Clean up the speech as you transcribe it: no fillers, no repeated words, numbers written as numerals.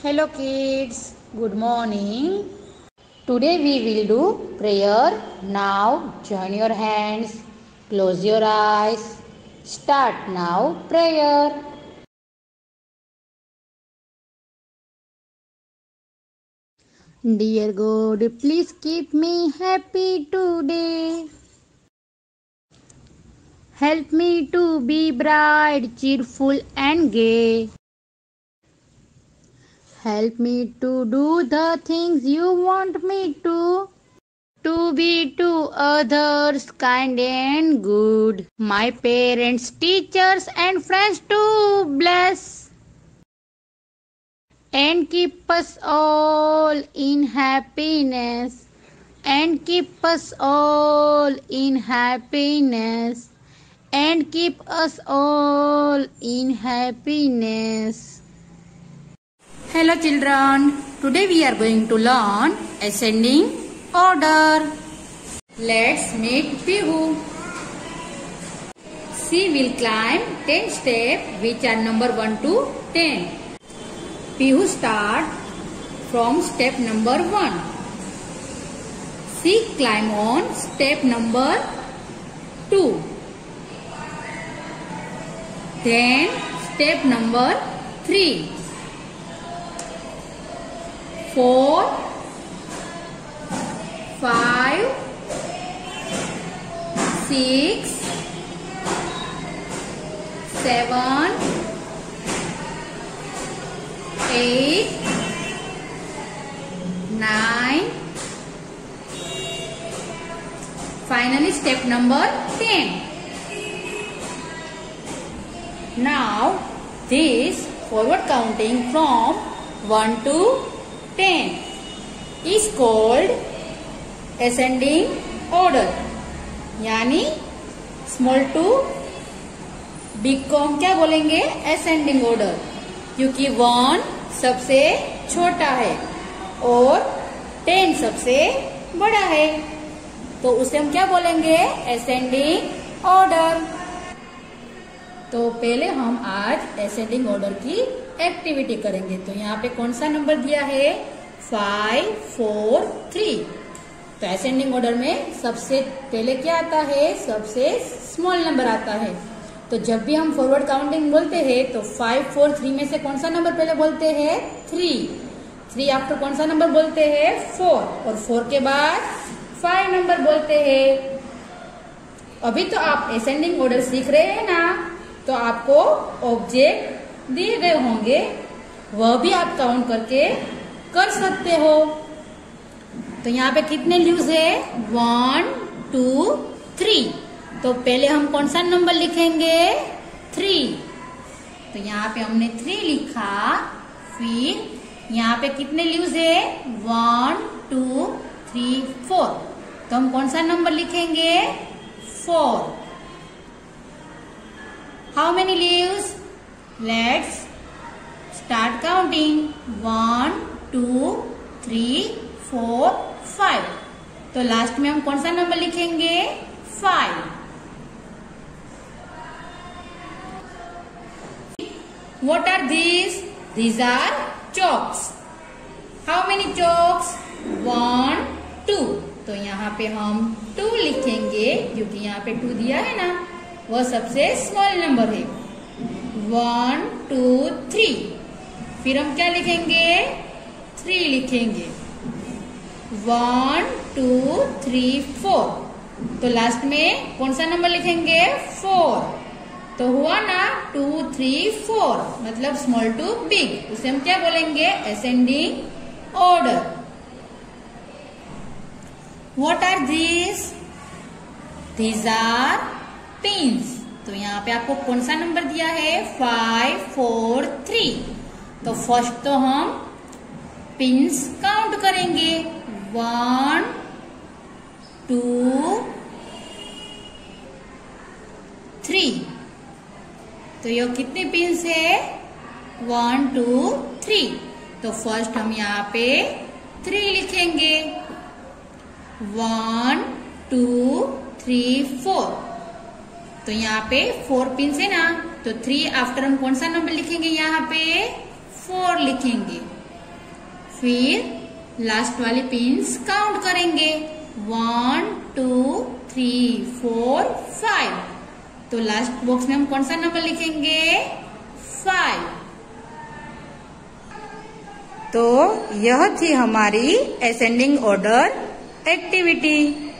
Hello kids, good morning. Today we will do prayer. Now join your hands, close your eyes. Start now prayer. Dear God, please keep me happy today. Help me to be bright, cheerful and gay. Help me to do the things you want me to be to others kind and good. My parents, teachers and friends to bless and keep us all in happiness. And keep us all in happiness. And keep us all in happiness. Hello children, today we are going to learn ascending order. Let's meet Pihu. She will climb 10 steps which are number 1 to 10. Pihu start from step number 1. She climb on step number 2. Then step number 3. 4, 5, 6, 7, 8, 9. Finally step number 10. Now this forward counting from 1 to 10 is called ascending order. यानी small to big को हम क्या बोलेंगे? ascending order, क्योंकि 1 सबसे छोटा है और 10 सबसे बड़ा है, तो उसे हम क्या बोलेंगे? ascending order. तो पहले हम आज ascending order की एक्टिविटी करेंगे. तो यहाँ पे कौन सा नंबर दिया है? 5, 4, 3. तो असेंडिंग ऑर्डर में सबसे पहले क्या आता है? सबसे स्मॉल नंबर आता है. तो जब भी हम फॉरवर्ड काउंटिंग बोलते हैं तो 5, 4, 3 में से कौन सा नंबर पहले बोलते हैं? 3 आफ्टर कौन सा नंबर बोलते हैं? 4. और 4 के बाद 5 नंबर बोलते हैं. अभी तो आप असेंडिंग ऑर्डर सीख रहे हैं ना, तो आपको ऑब्जेक्ट दिए गए होंगे, वह भी आप काउंट करके कर सकते हो. तो यहाँ पे कितने लीव्स है? 1, 2, 3. तो पहले हम कौन सा नंबर लिखेंगे? 3. तो यहाँ पे हमने 3 लिखा. फिर यहाँ पे कितने लीव्स है? 1, 2, 3, 4. तो हम कौन सा नंबर लिखेंगे? 4. How many leaves? Let's start counting. 1, 2, 3, 4, 5. तो लास्ट में हम कौन सा नंबर लिखेंगे? 5. What are these? These are chalks. How many chalks? 1, 2. तो यहाँ पे हम 2 लिखेंगे, क्योंकि यहाँ पे 2 दिया है ना, वह सबसे स्मॉल नंबर है. 1, 2, 3. फिर हम क्या लिखेंगे? 3 लिखेंगे. 1, 2, 3, 4. तो लास्ट में कौन सा नंबर लिखेंगे? 4. तो हुआ ना 2, 3, 4, मतलब स्मॉल टू बिग. उसे हम क्या बोलेंगे? Ascending order. What are these? These are pins. तो यहाँ पे आपको कौन सा नंबर दिया है? 5, 4, 3. तो फर्स्ट तो हम पिंस काउंट करेंगे. 1, 2, 3. तो ये कितने पिंस है? 1, 2, 3. तो फर्स्ट हम यहाँ पे 3 लिखेंगे. 1, 2, 3, 4. तो यहाँ पे 4 पिन है ना, तो 3 आफ्टर हम कौन सा नंबर लिखेंगे? यहाँ पे 4 लिखेंगे. फिर लास्ट वाली पिन्स काउंट करेंगे 1 2 3 4 5। तो लास्ट बॉक्स में हम कौन सा नंबर लिखेंगे 5। तो यह थी हमारी असेंडिंग ऑर्डर एक्टिविटी।